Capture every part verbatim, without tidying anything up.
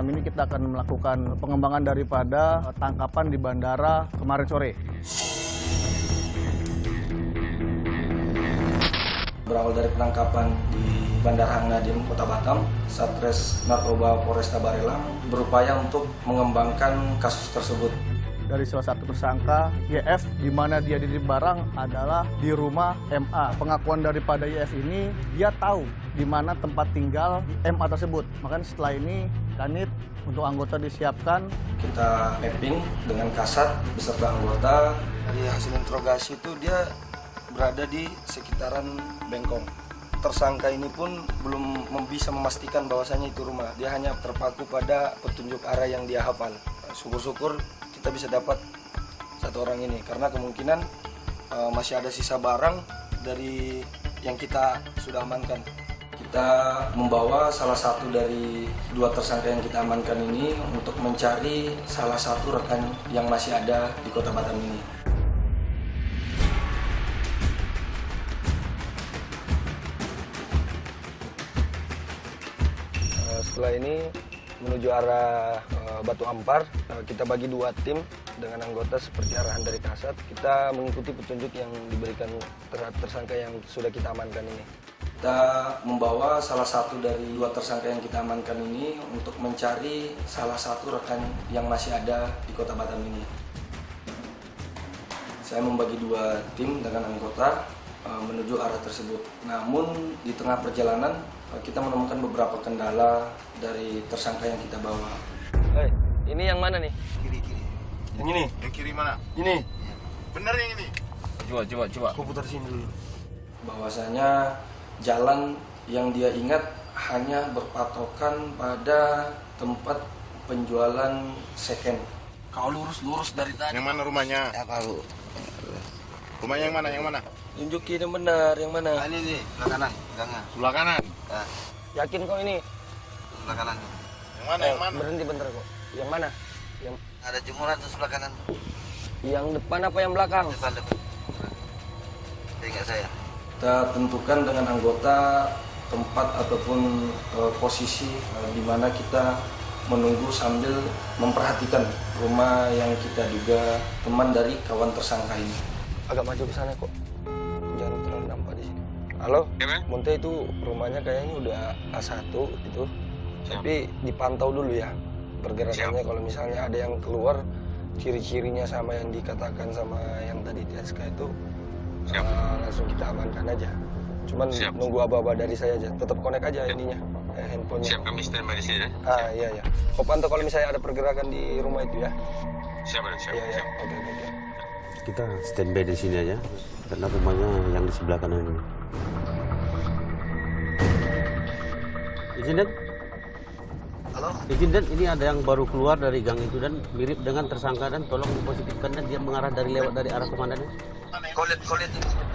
malam ini kita akan melakukan pengembangan daripada tangkapan di bandara kemarin sore. Berawal dari penangkapan di Bandara Hang Nadiem, Kota Batam, Satres Narkoba Polresta Barelang berupaya untuk mengembangkan kasus tersebut. Dari salah satu tersangka Y F, di mana dia di barang adalah di rumah M A. Pengakuan daripada Y F ini, dia tahu di mana tempat tinggal M A tersebut. Makanya setelah ini, Kanit untuk anggota disiapkan. Kita mapping dengan Kasat beserta anggota. Dari hasil interogasi itu dia berada di sekitaran Bengkong. Tersangka ini pun belum bisa memastikan bahwasannya itu rumah. Dia hanya terpaku pada petunjuk arah yang dia hafal. Syukur-syukur kita bisa dapat satu orang ini karena kemungkinan uh, masih ada sisa barang dari yang kita sudah amankan. Kita membawa salah satu dari dua tersangka yang kita amankan ini untuk mencari salah satu rekan yang masih ada di Kota Batam ini. Setelah ini menuju arah uh, Batu Ampar, uh, kita bagi dua tim dengan anggota seperti arahan dari Kasat. Kita mengikuti petunjuk yang diberikan terhadap tersangka yang sudah kita amankan ini. Kita membawa salah satu dari dua tersangka yang kita amankan ini untuk mencari salah satu rekan yang masih ada di Kota Batam ini. Saya membagi dua tim dengan anggota uh, menuju arah tersebut. Namun di tengah perjalanan kita menemukan beberapa kendala dari tersangka yang kita bawa. Hei, ini yang mana nih? Kiri, kiri. Yang ini? Yang kiri mana? Ini. Bener yang ini? Coba, coba, coba. Aku putar sini dulu. Bahwasanya jalan yang dia ingat hanya berpatokan pada tempat penjualan second. Kau lurus-lurus dari tadi. Yang mana rumahnya? Ya, tahu. Rumahnya yang mana? Yang mana? Tunjukin yang benar, yang mana? Ah, ini nih, sebelah kanan, kanan. Sebelah kanan. Nah, Yakin kau ini? Sebelah kanan. Yang mana? Eh, yang mana? Berhenti bentar kok. Yang mana? Yang Ada jemuran tuh sebelah kanan. yang depan apa yang belakang? Depan depan. Ingat saya. kita tentukan dengan anggota tempat ataupun uh, posisi uh, di mana kita menunggu sambil memperhatikan rumah yang kita duga teman dari kawan tersangka ini. Agak maju ke sana kok. Jangan terlalu nampak di sini. Halo? Ya, Monte itu rumahnya kayaknya udah A satu gitu. Tapi dipantau dulu ya pergerakannya. Kalau misalnya ada yang keluar ciri-cirinya sama yang dikatakan sama yang tadi di S K itu, uh, langsung kita amankan aja. Cuman Siap. nunggu aba-aba dari saya aja. Tetap connect aja Siap. ininya, eh, handphonenya. Siap, kami standby di sini ya. Ah iya iya. Kau pantau kalau misalnya ada pergerakan di rumah itu ya. Siap, siap. Iya iya. Siap. Oke oke oke. Kita standby di sini aja karena rumahnya yang di sebelah kanan ini. Izin dan? Halo? Izin dan, ini ada yang baru keluar dari gang itu dan mirip dengan tersangka dan tolong dipositifkan dan dia mengarah dari lewat dari arah kemana nih? Kolet, kolet.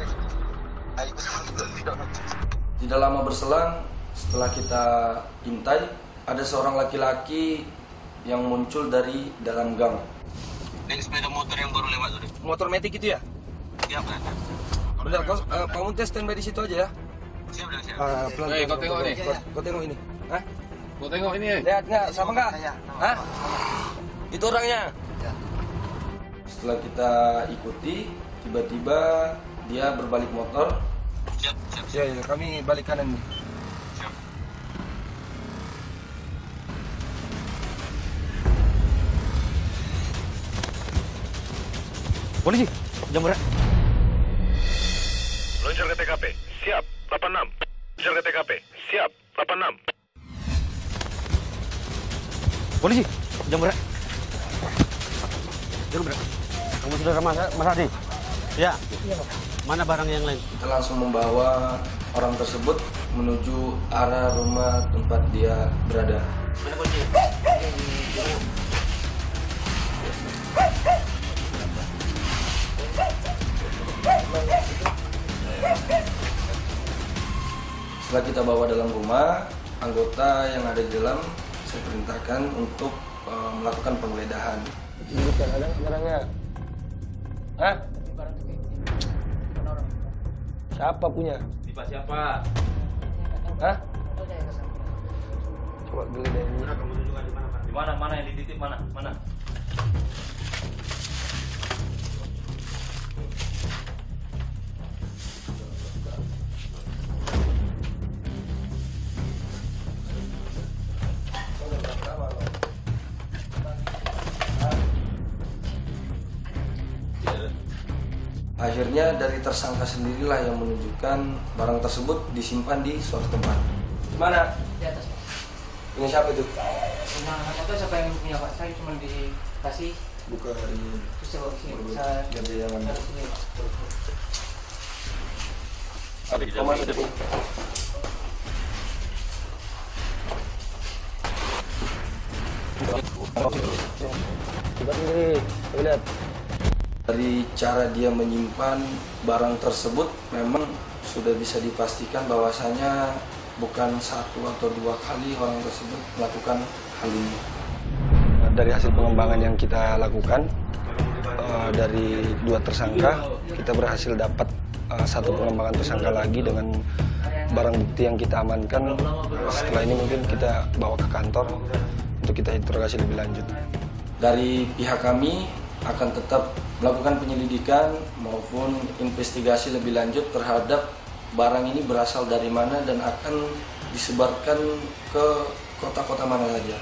Tidak lama berselang setelah kita intai, ada seorang laki-laki yang muncul dari dalam gang. Ini sepeda motor yang baru lewat tadi. Motor metik itu ya? Iya, benar. Benar, kau, uh, Pak Munte standby di situ aja ya? Siap, siap. Uh, pelan, Hei, kau tengok nih. Kau, kau tengok ini. Hah? Kau tengok ini. Lihat nggak? Sama nggak? Hah? Itu orangnya. Setelah kita ikuti, tiba-tiba dia berbalik motor. Siap, siap. Ya, ya, kami balik kanan nih. Siap. Polisi, jam berapa? Luncur ke T K P, siap, delapan enam. Luncur ke T K P, siap, delapan enam. Polisi, jam berapa? Jam berapa? Kamu saudara Mas, Mas Adi? Ya. Mana barang yang lain? Kita langsung membawa orang tersebut menuju arah rumah tempat dia berada. Mana polisi? Setelah kita bawa dalam rumah, anggota yang ada di dalam saya perintahkan untuk uh, melakukan penggeledahan. Tunjukkan ada nggak barangnya? Hah? Siapa punya? Tiba siapa? Hah? Coba geledah ini. Di mana? Mana yang dititip mana? Mana? Akhirnya dari tersangka sendirilah yang menunjukkan barang tersebut disimpan di suatu tempat. Di mana? Di atas. Punya siapa itu? Nah, atau siapa yang punya Pak? Saya cuma dikasih. Buka ini. Terus saya bawa ke sini. Saya Ganti yang mana? taruh sini. Ada di dalam ini. Coba sendiri, lihat. Dari cara dia menyimpan barang tersebut memang sudah bisa dipastikan bahwasanya bukan satu atau dua kali orang tersebut melakukan hal ini. Dari hasil pengembangan yang kita lakukan uh, dari dua tersangka, kita berhasil dapat uh, satu pengembangan tersangka lagi dengan barang bukti yang kita amankan. Setelah ini mungkin kita bawa ke kantor untuk kita interogasi lebih lanjut. Dari pihak kami akan tetap melakukan penyelidikan maupun investigasi lebih lanjut terhadap barang ini berasal dari mana dan akan disebarkan ke kota-kota mana saja.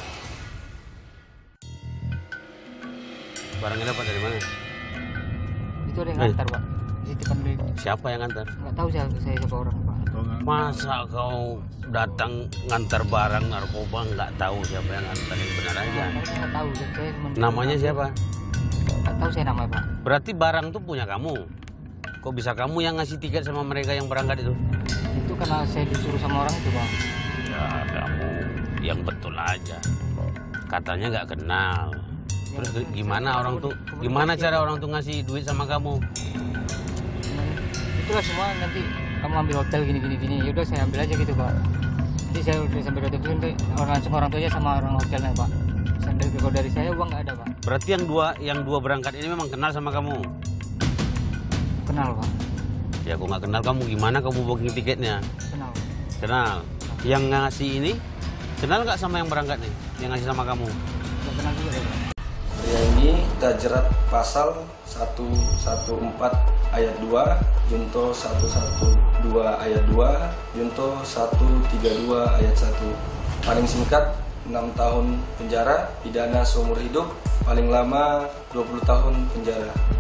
Barangnya dapat dari mana? Itu ada yang Eh. antar Pak. Titipan beli. Siapa yang ngantar? Nggak tahu saya saya siapa orang Pak. Masa kau datang ngantar barang narkoba nggak tahu siapa yang ngantar, yang benar aja. Saya nggak tahu. Saya cuma Namanya siapa? nggak tahu saya namanya Pak. Berarti barang tuh punya kamu. Kok bisa kamu yang ngasih tiket sama mereka yang berangkat itu? Itu karena saya disuruh sama orang itu Pak. Ya kamu yang betul aja. Katanya nggak kenal. Terus gimana orang tuh? Gimana cara orang tuh ngasih duit sama kamu? Itulah semua nanti kamu ambil hotel gini gini gini. Yaudah saya ambil aja gitu Pak. Nanti saya udah sampai hotel itu nanti orang langsung orang tuanya sama orang hotelnya Pak. Dari kalau dari saya uang nggak ada Pak. Berarti yang dua yang dua berangkat ini memang kenal sama kamu? Kenal Pak. Ya aku nggak kenal kamu, gimana kamu booking tiketnya? Kenal. Kenal. Yang ngasih ini kenal nggak sama yang berangkat nih? Yang ngasih sama kamu? Nggak kenal juga ya Pak. Pria ini kita jerat pasal seratus empat belas ayat dua, junto seratus dua belas ayat dua, junto seratus tiga puluh dua ayat satu. Paling singkat enam tahun penjara, pidana seumur hidup, paling lama dua puluh tahun penjara.